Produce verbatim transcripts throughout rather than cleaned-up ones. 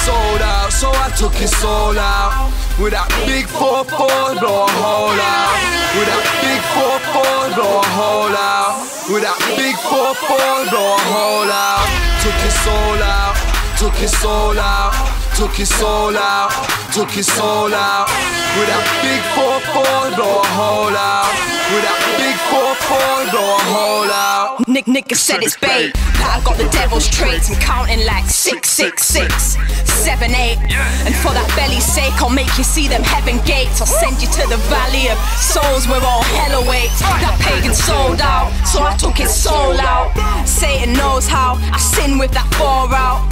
sold out, so I took his soul out. With that big four four, blow a hole out. With that big four four, blow a hole out. With that big four four, blow a hole out. Took his soul out, took his soul out, took his soul out, took his soul out. With that big four four, blow a hole out. With that big four four, blow a hole out. Nick nigga said it's bait. I got the devil's traits. I'm counting like six, six, six, seven, eight. And for that belly's sake, I'll make you see them heaven gates. I'll send you to the valley of souls where all hell awaits. That pagan sold out, so I took his soul out. Satan knows how I sin with that four out.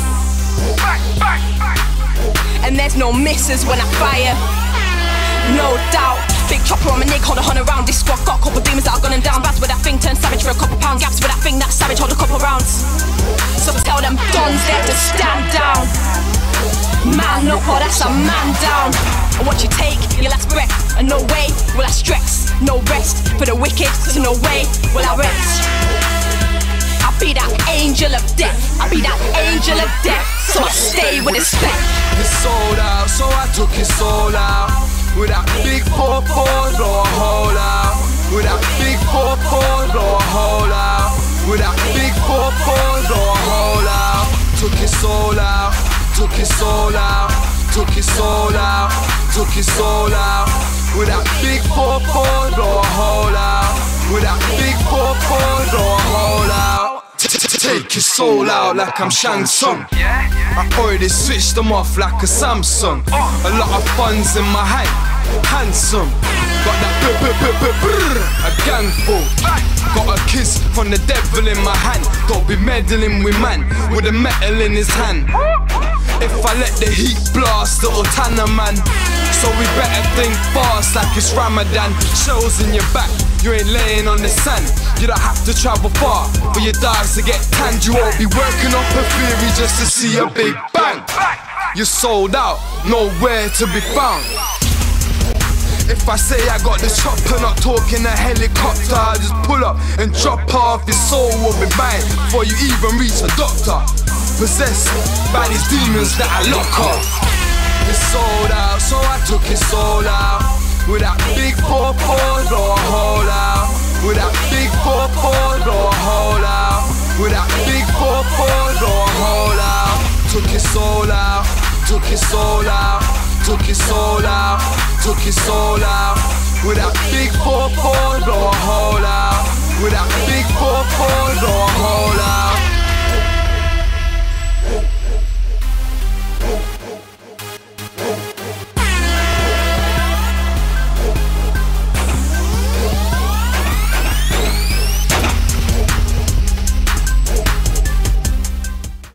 And there's no misses when I fire, no doubt. Big chopper on my neck, hold a hundred round. This squad got a couple demons that are gunning down. Bats with that thing, turn savage for a couple pounds. Gaps with that thing, that savage, hold a couple rounds. So tell them dons there to stand down. Man up, or that's a man down. And what you take, your last breath. And no way will I stress, no rest for the wicked, so no way will I rest. I'll be that angel of death, I'll be that angel of death, so I stay with respect. He's sold out, so I took his soul out. With that big four four, blow a hole out. With that big four four, blow a hole out. With that big four four, blow a hole out. Took his soul out, took his soul out, took his soul out, took his soul out. With that big four four, blow a hole out. With that big four four, blow a hole out. Take your soul out like I'm Shang Tsung. I already switched them off like a Samsung. A lot of funds in my hand, handsome. Got that b b b b brrr, a gang full. Got a kiss from the devil in my hand. Don't be meddling with man with a metal in his hand. If I let the heat blast, it'll tan a man. So we better think fast like it's Ramadan. Shells in your back, you ain't laying on the sand. You don't have to travel far for your dogs to get tanned. You won't be working up a theory just to see a big bang. You're sold out, nowhere to be found. If I say I got the chopper, not talking a helicopter, I just pull up and drop off. Your soul will be mine before you even reach a doctor. Possessed by these demons that I lock up. He's sold out, so I took his soul out. With that big four four, blow a hole out. With that big four four, blow a hole out. With that big four four, blow a hole out. Took his soul out, took his soul out, took his soul out, took his soul out. With that big four four, blow a hole out. With that big four four, blow a hole out.